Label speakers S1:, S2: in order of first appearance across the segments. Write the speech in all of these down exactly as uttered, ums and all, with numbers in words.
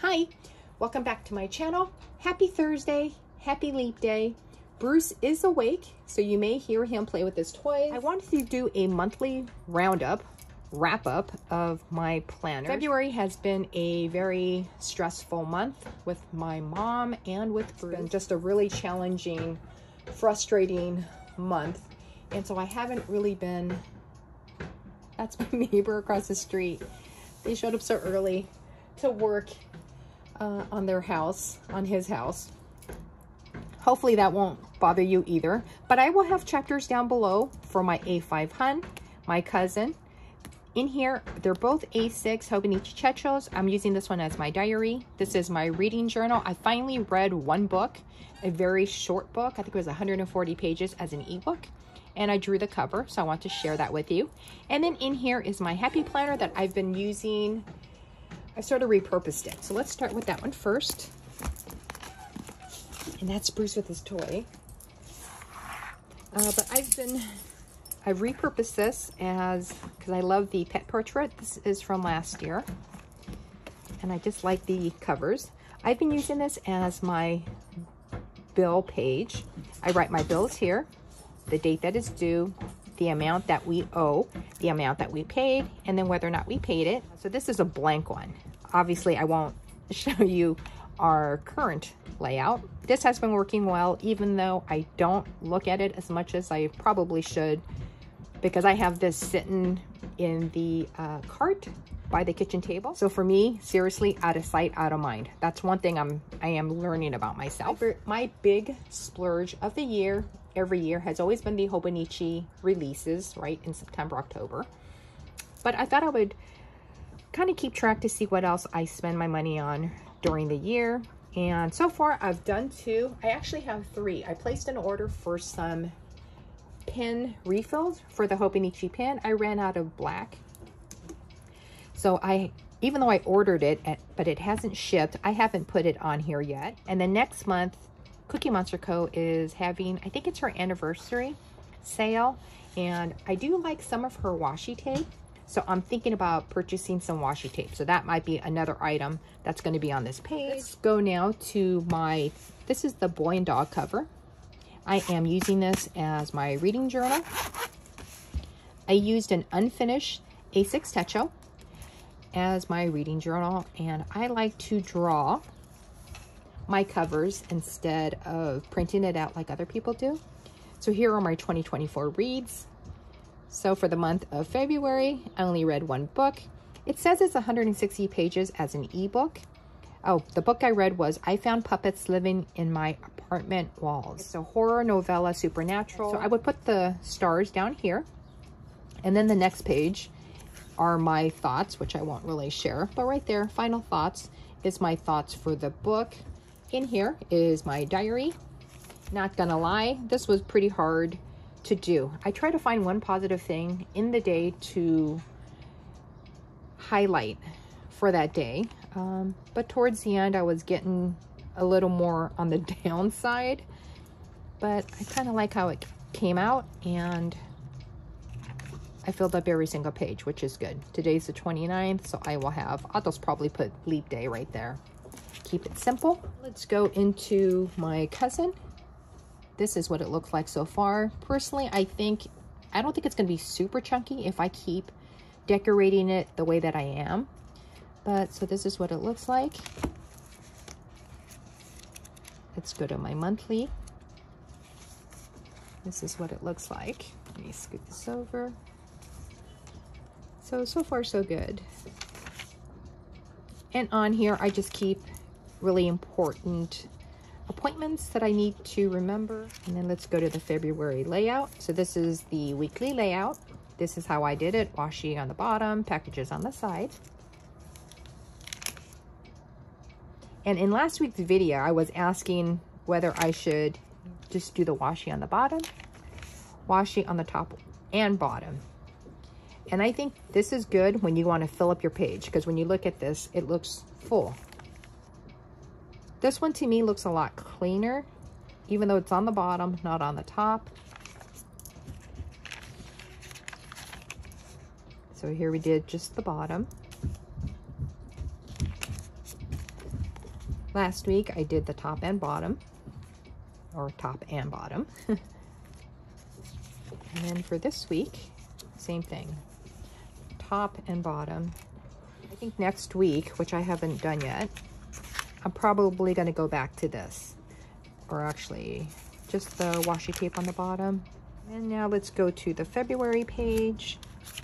S1: Hi, welcome back to my channel. Happy Thursday, happy leap day. Bruce is awake, so you may hear him play with his toys. I wanted to do a monthly roundup, wrap up of my planner. February has been a very stressful month with my mom and with Bruce. It's been just a really challenging, frustrating month. And so I haven't really been, that's my neighbor across the street. They showed up so early to work uh, on their house, on his house. Hopefully that won't bother you either, but I will have chapters down below for my A five H O N, my cousin. In here, they're both A six Hobonichi Chechos. I'm using this one as my diary. This is my reading journal. I finally read one book, a very short book. I think it was one hundred forty pages as an ebook. And I drew the cover, so I want to share that with you. And then in here is my happy planner that I've been using. I sort of repurposed it. So let's start with that one first. And that's Bruce with his toy. Uh, but I've been, I've repurposed this as, because I love the pet portrait. This is from last year. And I just like the covers. I've been using this as my bill page. I write my bills here, the date that is due, the amount that we owe, the amount that we paid, and then whether or not we paid it. So this is a blank one. Obviously, I won't show you our current layout. This has been working well, even though I don't look at it as much as I probably should, because I have this sitting in the uh, cart by the kitchen table. So for me, seriously, out of sight, out of mind. That's one thing I'm I am learning about myself. My big splurge of the year, every year, has always been the Hobonichi releases, right, in September, October. But I thought I would kind of keep track to see what else I spend my money on during the year. And so far I've done two. I actually have three. I placed an order for some pen refills for the Hobonichi pen. I ran out of black. So I, even though I ordered it, at, but it hasn't shipped, I haven't put it on here yet. And then next month, Cookie Monster Co. is having, I think it's her anniversary sale. And I do like some of her washi tape. So I'm thinking about purchasing some washi tape. So that might be another item that's going to be on this page. Let's go now to my, this is the boy and dog cover. I am using this as my reading journal. I used an unfinished A six Techo as my reading journal. And I like to draw my covers instead of printing it out like other people do. So here are my twenty twenty-four reads. So for the month of February, I only read one book. It says it's one hundred sixty pages as an ebook. Oh, the book I read was I Found Puppets Living in My Apartment Walls. It's a horror novella, supernatural. So I would put the stars down here. And then the next page are my thoughts, which I won't really share. But right there, final thoughts is my thoughts for the book. In here is my diary. Not gonna lie, this was pretty hard to do. I try to find one positive thing in the day to highlight for that day. Um, but towards the end, I was getting a little more on the downside, but I kind of like how it came out, and I filled up every single page, which is good. Today's the twenty-ninth, so I will have, I'll just probably put leap day right there. Keep it simple. Let's go into my cousin. This is what it looks like so far. Personally, I think, I don't think it's going to be super chunky if I keep decorating it the way that I am. But, so this is what it looks like. Let's go to my monthly. This is what it looks like. Let me scoot this over. So, so far so good. And on here, I just keep really important appointments that I need to remember. And then let's go to the February layout. So this is the weekly layout. This is how I did it. Washi on the bottom, packages on the side. And in last week's video, I was asking whether I should just do the washi on the bottom, washi on the top and bottom. And I think this is good when you want to fill up your page, because when you look at this, it looks full. This one to me looks a lot cleaner, even though it's on the bottom, not on the top. So here we did just the bottom. Last week I did the top and bottom, or top and bottom. And then for this week, same thing, top and bottom. I think next week, which I haven't done yet, I'm probably going to go back to this, or actually just the washi tape on the bottom. And now let's go to the February page.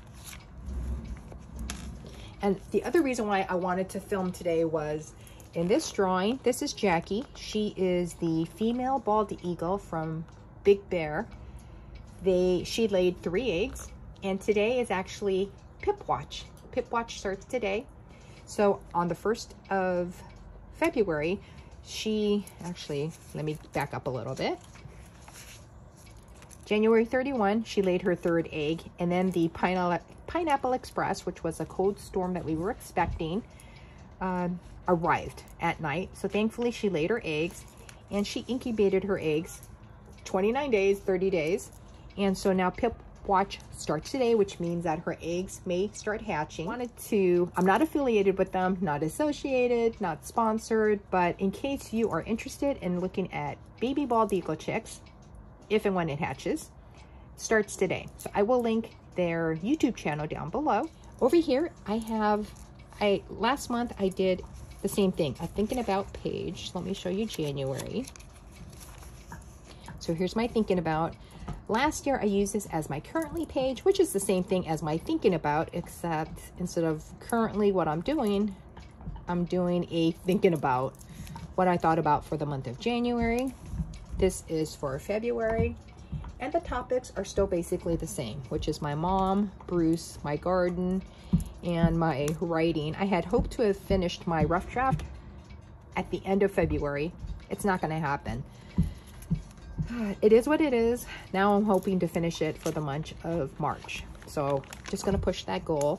S1: And the other reason why I wanted to film today was in this drawing, this is Jackie. She is the female bald eagle from Big Bear. They, she laid three eggs, and today is actually Pip Watch. Pip Watch starts today. So on the first of February, she, actually, let me back up a little bit. January thirty-first, she laid her third egg, and then the Pineapple, Pineapple Express, which was a cold storm that we were expecting, uh, arrived at night. So thankfully she laid her eggs, and she incubated her eggs twenty-nine days, thirty days. And so now Pip Watch starts today, which means that her eggs may start hatching. I wanted to, I'm not affiliated with them, not associated, not sponsored, but in case you are interested in looking at baby bald eagle chicks, if and when it hatches, starts today. So I will link their YouTube channel down below. Over here, I have, I last month I did the same thing, a thinking about page. Let me show you January. So here's my thinking about. Last year I used this as my currently page, which is the same thing as my thinking about, except instead of currently what I'm doing, I'm doing a thinking about what I thought about for the month of January. This is for February, and the topics are still basically the same, which is my mom, Bruce, my garden, and my writing. I had hoped to have finished my rough draft at the end of February. It's not going to happen. It is what it is. Now I'm hoping to finish it for the month of March. So just going to push that goal.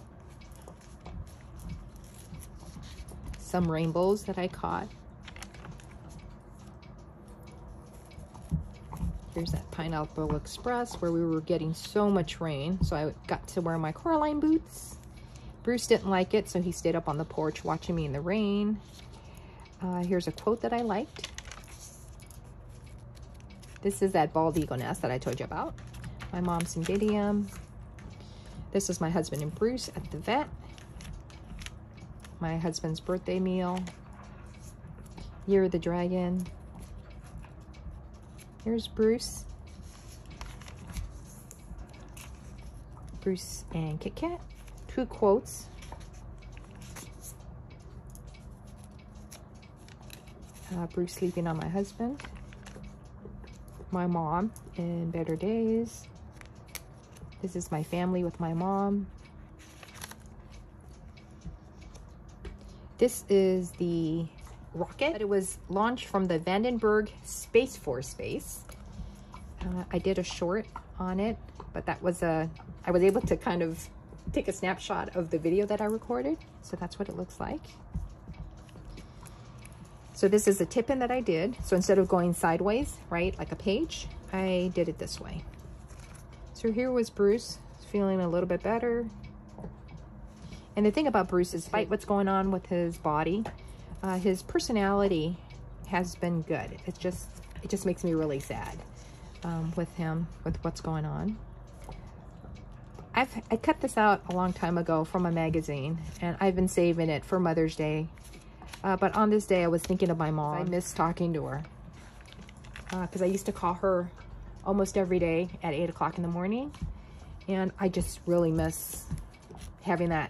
S1: Some rainbows that I caught. Here's that Pineapple Express where we were getting so much rain. So I got to wear my Coraline boots. Bruce didn't like it, so he stayed up on the porch watching me in the rain. Uh, here's a quote that I liked. This is that bald eagle nest that I told you about. My mom's Indidium. This is my husband and Bruce at the vet. My husband's birthday meal. Year of the Dragon. Here's Bruce. Bruce and Kit Kat. Two quotes. Uh, Bruce sleeping on my husband. My mom in better days. This is my family with my mom. This is the rocket. It was launched from the Vandenberg Space Force base. Uh, I did a short on it, but that was a, I was able to kind of take a snapshot of the video that I recorded. So that's what it looks like. So this is a tip-in that I did. So instead of going sideways, right, like a page, I did it this way. So here was Bruce, feeling a little bit better. And the thing about Bruce is, despite what's going on with his body, uh, his personality has been good. It's just, it just makes me really sad um, with him, with what's going on. I've I cut this out a long time ago from a magazine, and I've been saving it for Mother's Day. Uh, but on this day, I was thinking of my mom. I miss talking to her because uh, I used to call her almost every day at eight o'clock in the morning. And I just really miss having that,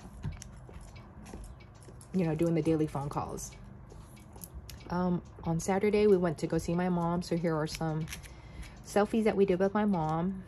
S1: you know, doing the daily phone calls. Um, on Saturday, we went to go see my mom. So here are some selfies that we did with my mom.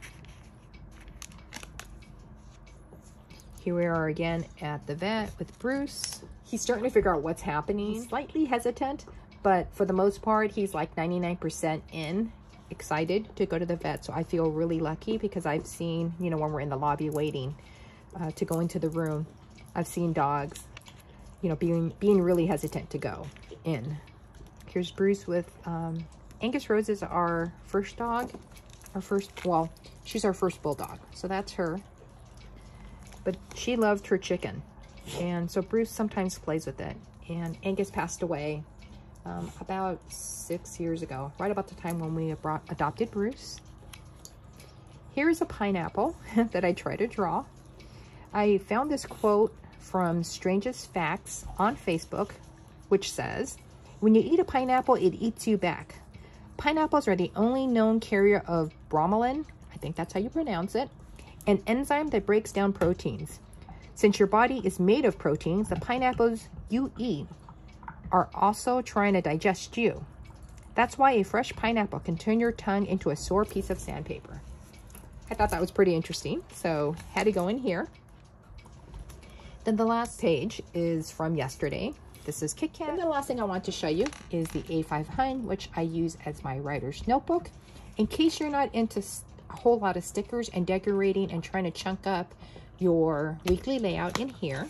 S1: Here we are again at the vet with Bruce. He's starting to figure out what's happening. He's slightly hesitant, but for the most part, he's like ninety-nine percent in, excited to go to the vet. So I feel really lucky because I've seen, you know, when we're in the lobby waiting uh, to go into the room, I've seen dogs, you know, being, being really hesitant to go in. Here's Bruce with um, Angus Rose is our first dog, our first, well, she's our first bulldog. So that's her. But she loved her chicken. And so Bruce sometimes plays with it. And Angus passed away um, about six years ago, right about the time when we brought, adopted Bruce. Here's a pineapple that I try to draw. I found this quote from Strangest Facts on Facebook, which says, "When you eat a pineapple, it eats you back. Pineapples are the only known carrier of bromelain," I think that's how you pronounce it, "an enzyme that breaks down proteins. Since your body is made of proteins, the pineapples you eat are also trying to digest you. That's why a fresh pineapple can turn your tongue into a sore piece of sandpaper." I thought that was pretty interesting, so had to go in here. Then the last page is from yesterday. This is Kit Kat. And the last thing I want to show you is the A five H O N, which I use as my writer's notebook. In case you're not into a whole lot of stickers and decorating and trying to chunk up your weekly layout in here,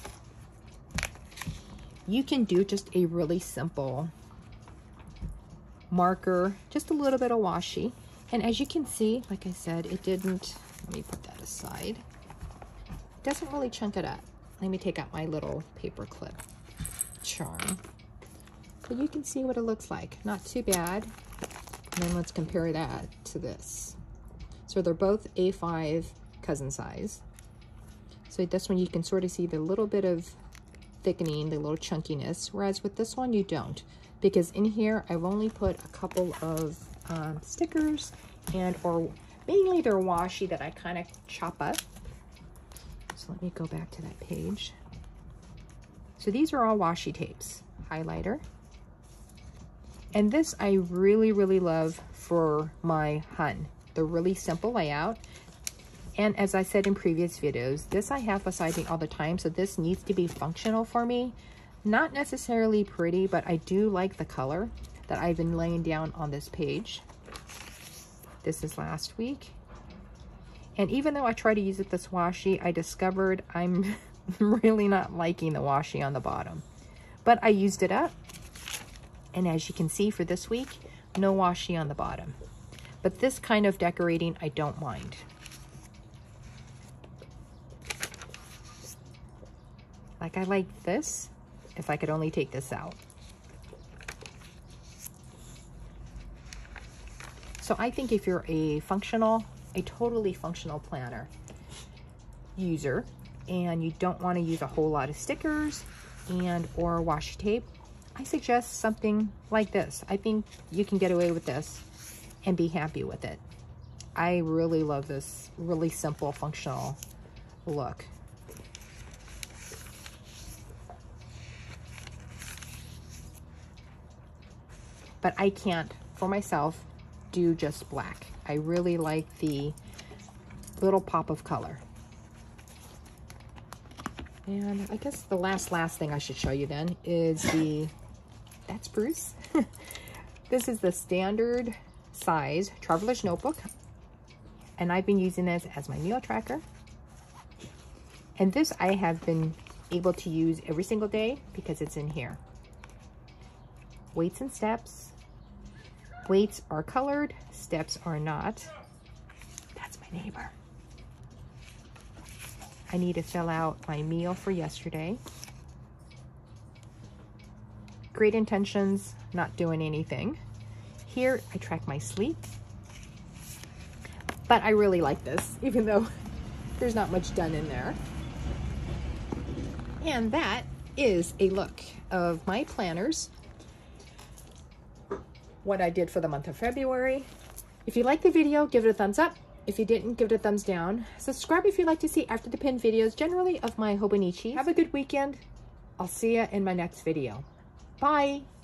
S1: you can do just a really simple marker, just a little bit of washi. And as you can see, like I said, it didn't, let me put that aside. It doesn't really chunk it up. Let me take out my little paper clip charm. But you can see what it looks like. Not too bad. And then let's compare that to this. So they're both A five cousin size. So this one you can sort of see the little bit of thickening, the little chunkiness, whereas with this one you don't. Because in here I've only put a couple of um, stickers and or mainly they're washi that I kind of chop up. So let me go back to that page. So these are all washi tapes, highlighter. And this I really, really love for my H O N. The really simple layout. And as I said in previous videos, this I have beside me all the time, so this needs to be functional for me. Not necessarily pretty, but I do like the color that I've been laying down on this page. This is last week. And even though I try to use it this washi, I discovered I'm really not liking the washi on the bottom. But I used it up. And as you can see for this week, no washi on the bottom. But this kind of decorating, I don't mind. Like I like this, if I could only take this out. So I think if you're a functional, a totally functional planner user, and you don't want to use a whole lot of stickers and or washi tape, I suggest something like this. I think you can get away with this and be happy with it. I really love this really simple functional look. But I can't, for myself, do just black. I really like the little pop of color. And I guess the last, last thing I should show you then is the, that's Bruce. This is the standard size traveler's notebook. And I've been using this as my meal tracker. And this I have been able to use every single day because it's in here. Weights and steps. Weights are colored, steps are not. That's my neighbor. I need to fill out my meal for yesterday. Great intentions, not doing anything. Here, I track my sleep. But I really like this, even though there's not much done in there. And that is a look of my planners. What I did for the month of February. If you liked the video, give it a thumbs up. If you didn't, give it a thumbs down. Subscribe if you'd like to see after the pin videos, generally of my Hobonichi. Have a good weekend. I'll see you in my next video. Bye.